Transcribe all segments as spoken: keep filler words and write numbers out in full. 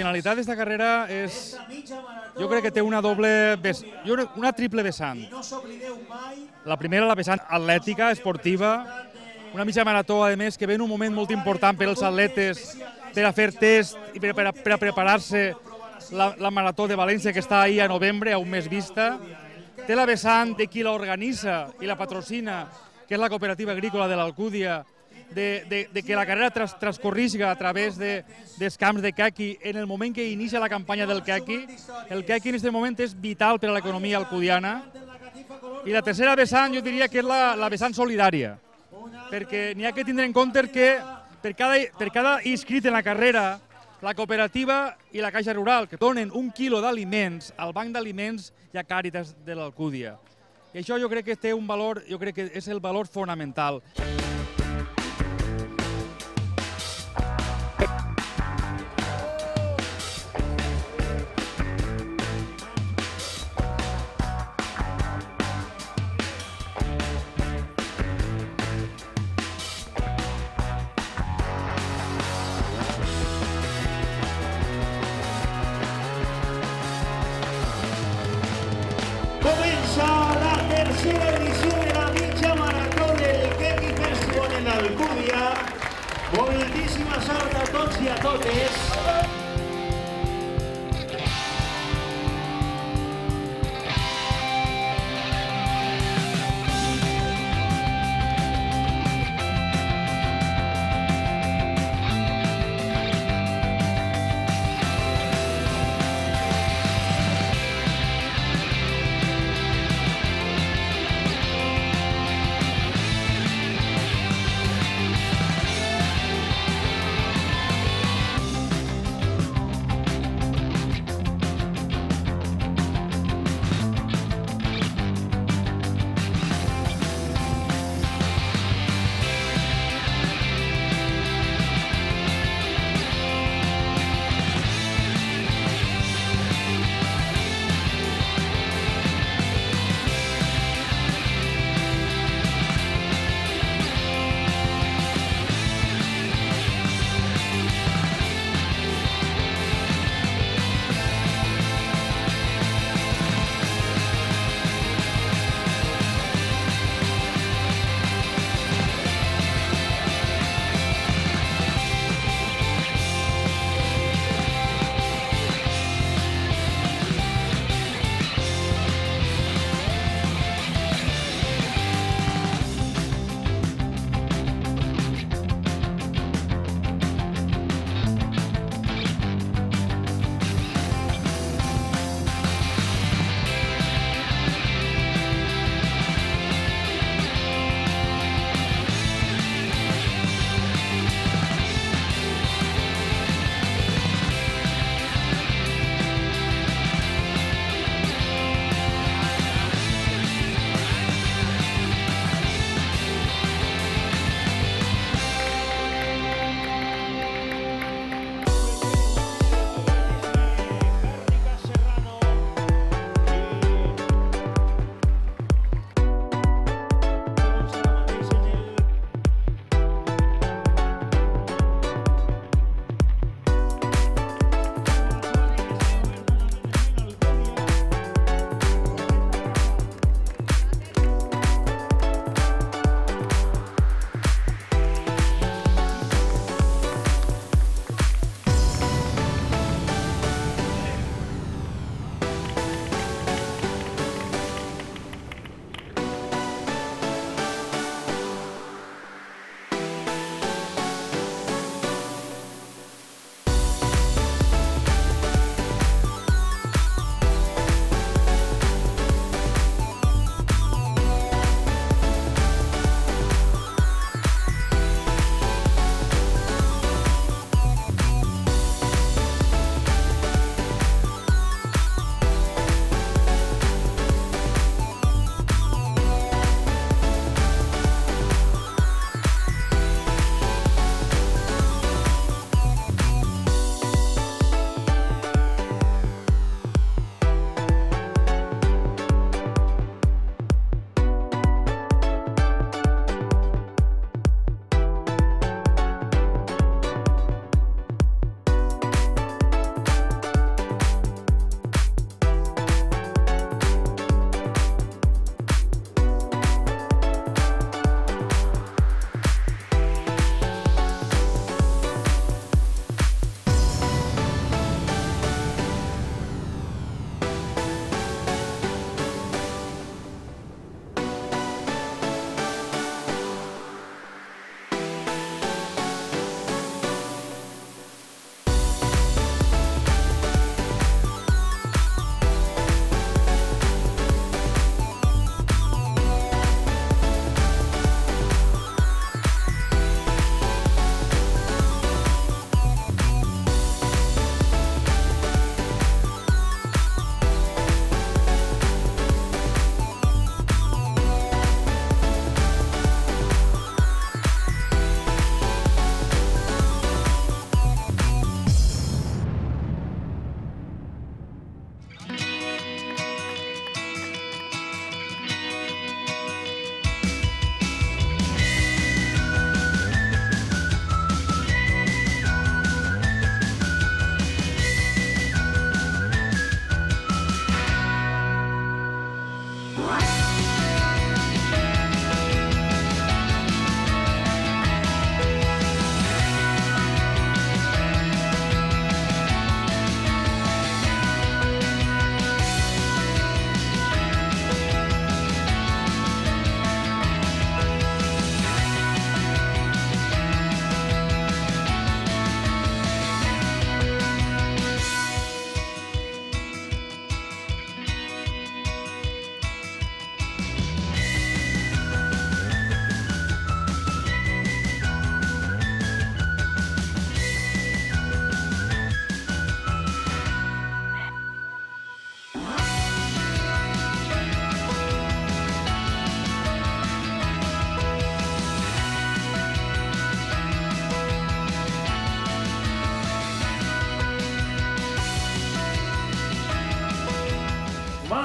finalitat d'esta carrera és... Jo crec que té una doble... una triple vessant. La primera, la vessant atlètica, esportiva, una mitja marató, a més, que ve en un moment molt important per als atletes, per a fer test i per a, per a preparar-se la, la marató de València, que està ahir a novembre, a un mes vista. Té la vessant de qui l'organitza i la patrocina, que és la cooperativa agrícola de l'Alcúdia, de, de, de que la carrera tras, transcorrisga a través de, dels camps de caqui en el moment que inicia la campanya del caqui. El caqui en aquest moment és vital per a l'economia alcudiana. I la tercera vessant jo diria que és la, la vessant solidària, perquè n'hi ha que tindre en compte que per cada, per cada inscrit en la carrera, la cooperativa i la Caixa Rural, que donen un quilo d'aliments al banc d'aliments i a Càritas de l'Alcúdia. I això jo crec que té un valor, jo crec que és el valor fonamental. Comença la tercera edició de la mitja marató del Caqui Festival en l'Alcúdia. Moltíssima sort a tots i a totes.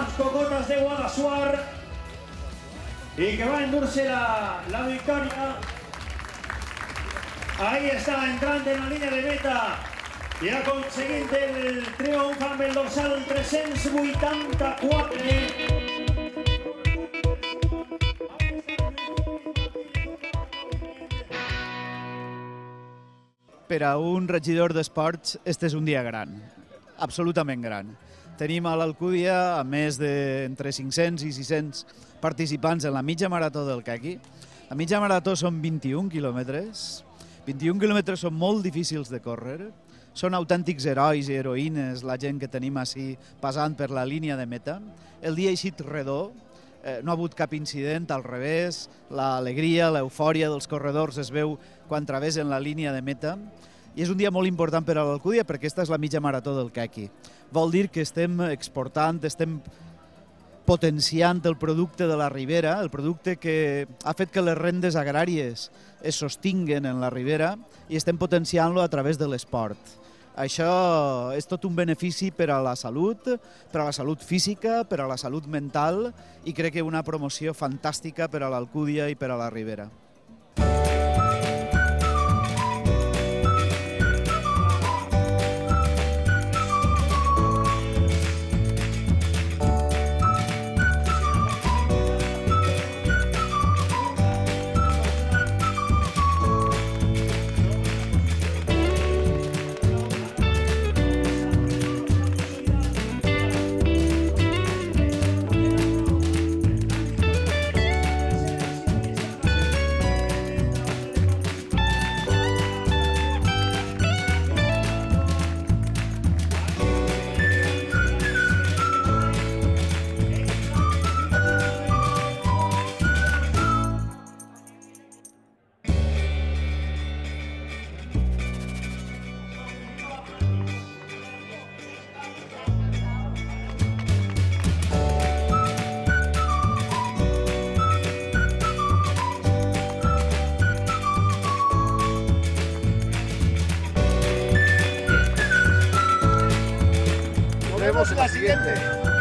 las cocotas de Guadassuar y que va a endurse la, la victoria. Ahí està, entrant en la línia de meta i aconseguint el triomf amb el dorsal tres-cents vuitanta-quatre. Per a un regidor d'esports, este és un dia gran, absolutament gran. Tenim a l'Alcúdia a més d'entre cinc-cents i sis-cents participants en la mitja marató del Quequi. La mitja marató són vint-i-un quilòmetres. vint-i-un quilòmetres són molt difícils de córrer. Són autèntics herois i heroïnes la gent que tenim així passant per la línia de meta. El dia ha eixit redó, eh, no ha hagut cap incident, al revés, l'alegria, l'eufòria dels corredors es veu quan travessen la línia de meta. I és un dia molt important per a l'Alcúdia perquè aquesta és la mitja marató del Quequi. Vol dir que estem exportant, estem potenciant el producte de la Ribera, el producte que ha fet que les rendes agràries es sostinguen en la Ribera i estem potenciant-lo a través de l'esport. Això és tot un benefici per a la salut, per a la salut física, per a la salut mental i crec que una promoció fantàstica per a l'Alcúdia i per a la Ribera. Nos vemos en la siguiente.